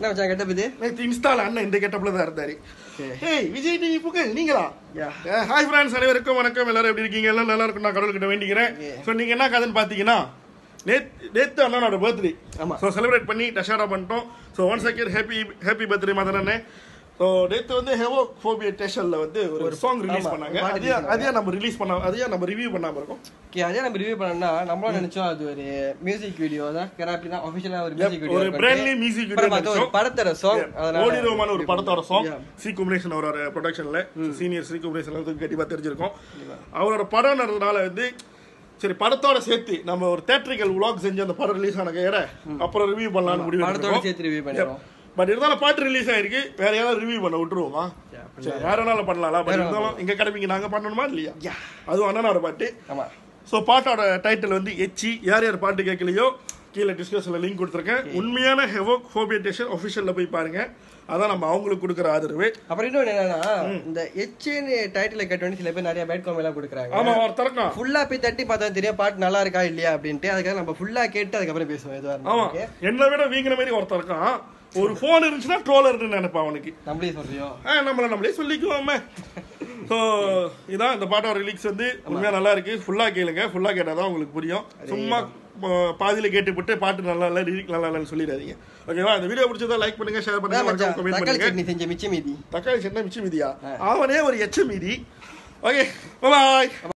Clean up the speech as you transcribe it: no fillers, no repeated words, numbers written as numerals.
என்ன மச்சான் கெட்டப் இது? நேத்து இன்ஸ்டால அண்ணன் இந்த கெட்டப்ல தான் இருந்தாரு. ஏய் விஜய் டிவி புகழ் நீங்களா? ஹாய் ஃப்ரெண்ட்ஸ், அனைவருக்கும் வணக்கம். எல்லாரும் எப்படி இருக்கீங்க? எல்லாம் நல்லா இருக்கும். நான் கடவுள்கிட்ட வேண்டிக்கிறேன். ஸோ நீங்க என்ன கதைன்னு பாத்தீங்கன்னா, நேத்து அண்ணனோட பர்த்டே. ஸோ செலிப்ரேட் பண்ணி டஷாடா பண்ணிட்டோம். So once again happy birthday Madan அண்ணன். ஸோ நேற்று வந்து ஹெவோஃபோபியா ஸ்டேஷனில் வந்து ஒரு சாங் ரிலீஸ் பண்ணாங்க. அதையே நம்ம ரிலீஸ் பண்ண, அதையே நம்ம ரிவ்யூ பண்ணாமல் இருக்கோம். அதே நம்ம ரிவ்யூ பண்ணோம்னா நம்மளும் நினைச்சோம் அது ஒரு மியூசிக் வீடியோ தான். அப்படின்னா ஆஃபிஷியலாக ஒரு மியூசிக் வீடியோ, ஒரு பிராண்ட்லி மியூசிக் வீடியோ, படத்தோட சாங், ஓடிரோமான ஒரு படத்தோட சாங். சி குமரேசன் அவரோட ப்ரொடக்ஷன்ல, சீனியர் சி குமரேசன் கண்டிப்பாக தெரிஞ்சிருக்கோம். அவரோட படம்ன்றதுனால வந்து சரி படத்தோட சேர்த்து நம்ம ஒரு தேட்டரிக்கல் விளாக் செஞ்சு அந்த படம் ரிலீஸ் ஆன கையோட அப்புறம் ரிவ்யூ பண்ணலாம்னு முடிவு படத்தோட சேர்த்து ரிவ்யூ பண்ணிடுறோம். பட் இருந்தாலும் பாட்டு ரிலீஸ் ஆயிருக்கு, வேற யாராவது ரிவ்யூ பண்ண விட்டுருவோமா? சரி வேற என்னாலும் பண்ணலாம். பட் இருந்தாலும் எங்க கடமைக்கு நாங்க பண்ணணுமா இல்லையா? அதுவும் அண்ணனோட பாட்டு. ஸோ பாட்டோட டைட்டில் வந்து எச்சி. யார் யார் பாட்டு கேட்கலையோ கீழே டிஸ்கிரிப்ஷன்ல லிங்க் கொடுத்துருக்கேன். உண்மையான ஹெவோஃபோபியா ஸ்டேஷன் ஆஃபிஷியல்ல போய் பாருங்க. அதான் நம்ம அவங்களுக்கு கொடுக்குற ஆதரவு. அப்புறம் இன்னொன்று என்னன்னா, இந்த எச்ன்னு டைட்டில் கேட்டோன்னு சில பேர் நிறைய பேட் காமெல்லாம் கொடுக்குறாங்க. ஆமா, ஒரு தரக்கம் ஃபுல்லா போய் தட்டி பார்த்தா தெரியும் பாட்டு நல்லா இருக்கா இல்லையா அப்படின்ட்டு. அதுக்காக நம்ம ஃபுல்லா கேட்டு அதுக்கப்புறம் பேசுவோம். எதுவாக ஆமா, என்னை விட வீங்கிற மாதிரி ஒருத்தர் இருக்கான். ஒரு போன் இருந்துச்சுன்னா ட்ரோலர்னு நினைப்பான் அவனுக்கு. நம்மளே சொல்றியோ? நம்மளே சொல்லிக்குவோமே. ஸோ இதான் இந்த பாட்டோட ரிலீக்ஸ் வந்து உண்மையா நல்லா இருக்கு. ஃபுல்லா கேளுங்க. ஃபுல்லா கேட்டாதான் உங்களுக்கு புரியும். சும்மா பாதியில கேட்டுவிட்டு பாட்டு நல்லா இல்லை, லிரிக் நல்லா இல்லைன்னு சொல்லிடாதீங்க. ஓகேவா? இந்த வீடியோ பிடிச்சதா லைக் பண்ணுங்க, ஷேர் பண்ணுங்க, கமெண்ட் பண்ணுங்க. செஞ்ச மிச்ச மீதி, தக்காளி சட்னி மிச்ச மீதியா? அவனே ஒரு எச்ச மீதி. ஓகே, பாய்.